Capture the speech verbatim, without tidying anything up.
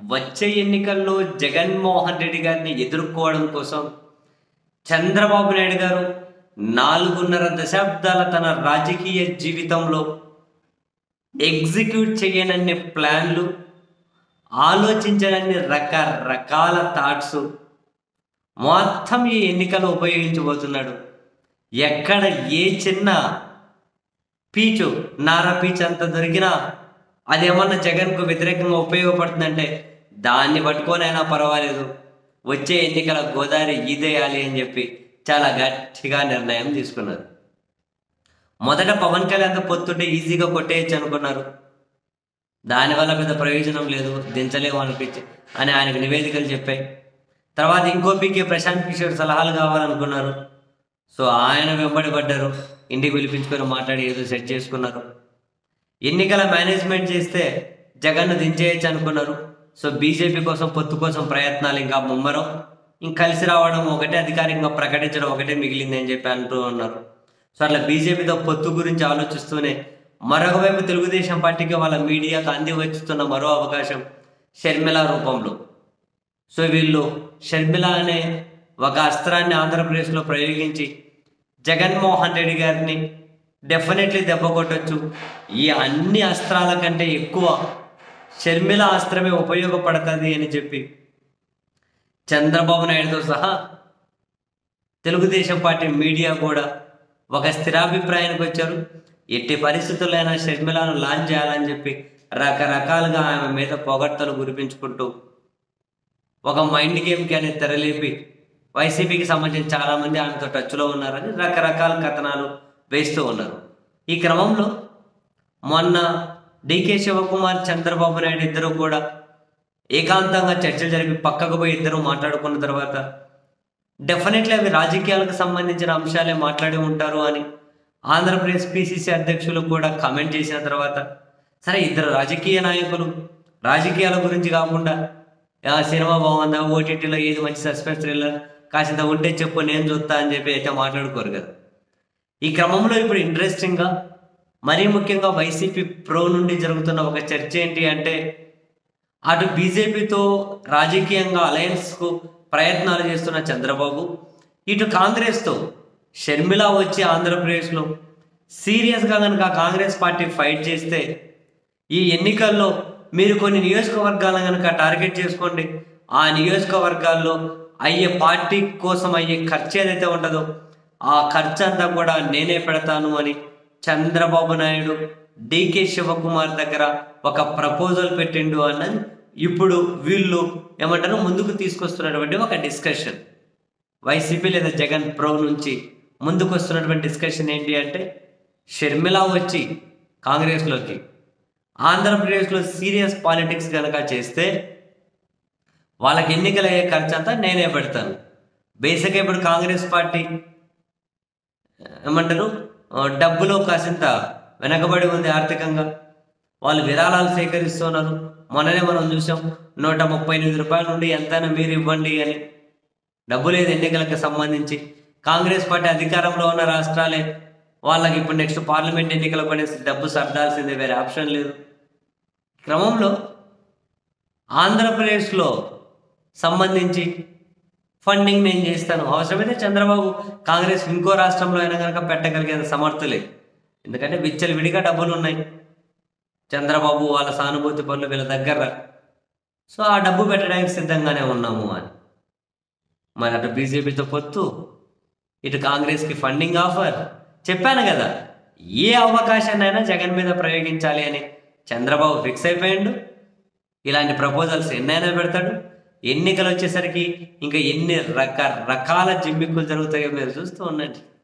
వచ్చే ఎన్నికల్లో జగన్మోహన్ రెడ్డి గారిని ఎదుర్కోవడం కోసం చంద్రబాబు నాయుడు గారు నాలుగున్నర దశాబ్దాల తన రాజకీయ జీవితంలో ఎగ్జిక్యూట్ చేయనన్ని ప్లాన్లు, ఆలోచించనన్ని రకరకాల థాట్స్ మొత్తం ఈ ఎన్నికలు ఉపయోగించబోతున్నాడు. ఎక్కడ ఏ చిన్న పీచు నార పీచు అంత దొరికినా అదేమన్నా జగన్కు వ్యతిరేకంగా ఉపయోగపడుతుందంటే దాన్ని పట్టుకోనైనా పర్వాలేదు, వచ్చే ఎన్నికల గోదావరి ఈదేయాలి అని చెప్పి చాలా గట్టిగా నిర్ణయం తీసుకున్నారు. మొదట పవన్ కళ్యాణ్తో పొత్తుంటే ఈజీగా కొట్టేయచ్చు అనుకున్నారు. దానివల్ల పెద్ద ప్రయోజనం లేదు, దించలేము అనిపించి అని ఆయనకు నివేదికలు చెప్పాయి. తర్వాత ఇంకో పీకే ప్రశాంత్ కిషోర్ సలహాలు కావాలనుకున్నారు. సో ఆయన వెంబడి పడ్డారు, ఇంటికి పిలిపించుకొని మాట్లాడి ఏదో సెట్ చేసుకున్నారు. ఎన్నికల మేనేజ్మెంట్ చేస్తే జగన్ను దించేయచ్చు అనుకున్నారు. సో బీజేపీ కోసం పొత్తు కోసం ప్రయత్నాలు ఇంకా ముమ్మరం. ఇంక కలిసి రావడం ఒకటే, అధికారికంగా ప్రకటించడం ఒకటే మిగిలింది అని చెప్పి అంటూ ఉన్నారు. సో అట్లా బీజేపీతో పొత్తు గురించి ఆలోచిస్తూనే మరొక వైపు తెలుగుదేశం పార్టీకి వాళ్ళ మీడియాకు అంది వచ్చుతున్న మరో అవకాశం షర్మిల రూపంలో. సో వీళ్ళు షర్మిల అనే ఒక అస్త్రాన్ని ఆంధ్రప్రదేశ్లో ప్రయోగించి జగన్మోహన్ రెడ్డి గారిని డెఫినెట్లీ దెబ్బ కొట్టచ్చు. ఈ అన్ని అస్త్రాల కంటే ఎక్కువ షర్మిల అస్త్రమే ఉపయోగపడుతుంది అని చెప్పి చంద్రబాబు నాయుడుతో సహా తెలుగుదేశం పార్టీ మీడియా కూడా ఒక స్థిరాభిప్రాయానికి వచ్చారు. ఎట్టి పరిస్థితులైనా షర్మిలను లాంచ్ చేయాలని చెప్పి రకరకాలుగా ఆమె మీద పొగడ్తలు కురిపించుకుంటూ ఒక మైండ్ గేమ్కి అనేది తెరలేపి వైసీపీకి సంబంధించిన చాలామంది ఆమెతో టచ్లో ఉన్నారని రకరకాల కథనాలు వేస్తూ ఉన్నారు. ఈ క్రమంలో మొన్న డీకే శివకుమార్, చంద్రబాబు నాయుడు ఇద్దరు కూడా ఏకాంతంగా చర్చలు జరిపి పక్కకు పోయి ఇద్దరు మాట్లాడుకున్న తర్వాత డెఫినెట్లీ అవి రాజకీయాలకు సంబంధించిన అంశాలే మాట్లాడి ఉంటారు అని ఆంధ్రప్రదేశ్ పిసిసి అధ్యక్షులు కూడా కామెంట్ చేసిన తర్వాత, సరే ఇద్దరు రాజకీయ నాయకులు రాజకీయాల గురించి కాకుండా సినిమా బాగుందా, ఓటీటీలో ఏది మంచి సస్పెన్స్ థ్రిల్లర్ కాసింత ఉంటే చెప్పు నేను చూస్తా అని చెప్పి అయితే మాట్లాడుకోరు కదా. ఈ క్రమంలో ఇప్పుడు ఇంట్రెస్టింగ్గా మరీ ముఖ్యంగా వైసీపీ ప్రో నుండి జరుగుతున్న ఒక చర్చ ఏంటి అంటే, అటు బీజేపీతో రాజకీయంగా అలయన్స్కు ప్రయత్నాలు చేస్తున్న చంద్రబాబు, ఇటు కాంగ్రెస్తో షర్మిల వచ్చి ఆంధ్రప్రదేశ్లో సీరియస్గా కనుక కాంగ్రెస్ పార్టీ ఫైట్ చేస్తే ఈ ఎన్నికల్లో మీరు కొన్ని నియోజకవర్గాలను కనుక టార్గెట్ చేసుకోండి, ఆ నియోజకవర్గాల్లో అయ్యే పార్టీ కోసం అయ్యే ఖర్చు ఏదైతే ఉంటుందో ఆ ఖర్చు అంతా కూడా నేనే పెడతాను అని చంద్రబాబు నాయుడు డీకే శివకుమార్ దగ్గర ఒక ప్రపోజల్ పెట్టిండు అన్నది ఇప్పుడు వీళ్ళు ఏమంటారు ముందుకు తీసుకొస్తున్నటువంటి ఒక డిస్కషన్. వైసీపీ లేదా జగన్ ప్రో నుంచి ముందుకు వస్తున్నటువంటి డిస్కషన్ ఏంటి అంటే, షర్మిల వచ్చి కాంగ్రెస్లోకి ఆంధ్రప్రదేశ్లో సీరియస్ పాలిటిక్స్ కనుక చేస్తే వాళ్ళకి ఎన్నికలయ్యే ఖర్చు అంతా నేనే పెడతాను. బేసిక్గా ఇప్పుడు కాంగ్రెస్ పార్టీ ఏమంటారు డబ్బులో కాసింత వెనకబడి ఉంది ఆర్థికంగా, వాళ్ళు విరాళాలు సేకరిస్తున్నారు. మొన్ననే మనం చూసాం నూట ముప్పై ఎనిమిది రూపాయల నుండి ఎంతైనా మీరు ఇవ్వండి అని. డబ్బు లేదు ఎన్నికలకు సంబంధించి. కాంగ్రెస్ పార్టీ అధికారంలో ఉన్న రాష్ట్రాలే వాళ్ళకి ఇప్పుడు నెక్స్ట్ పార్లమెంట్ ఎన్నికలకు పడేసి డబ్బు సర్దాల్సిందే, వేరే ఆప్షన్ లేదు. క్రమంలో ఆంధ్రప్రదేశ్లో సంబంధించి ఫండింగ్ నేను చేస్తాను, అవసరమైతే చంద్రబాబు కాంగ్రెస్ ఇంకో రాష్ట్రంలో అయినా కనుక పెట్టగలిగేంత సమర్థులే, ఎందుకంటే విచ్చలు విడిగా డబ్బులు ఉన్నాయి చంద్రబాబు వాళ్ళ సానుభూతి పనులు వీళ్ళ దగ్గర. సో ఆ డబ్బు పెట్టడానికి సిద్ధంగానే ఉన్నాము అని. మరి అటు బీజేపీతో పొత్తు, ఇటు కాంగ్రెస్కి ఫండింగ్ ఆఫర్. చెప్పాను కదా, ఏ అవకాశాన్నైనా జగన్ మీద ప్రయోగించాలి అని చంద్రబాబు ఫిక్స్ అయిపోయాడు. ఇలాంటి ప్రపోజల్స్ ఎన్నైనా పెడతాడు. ఎన్నికలు వచ్చేసరికి ఇంకా ఎన్ని రకరకాల జిమ్మిక్కులు జరుగుతాయో మీరు చూస్తూ ఉండండి.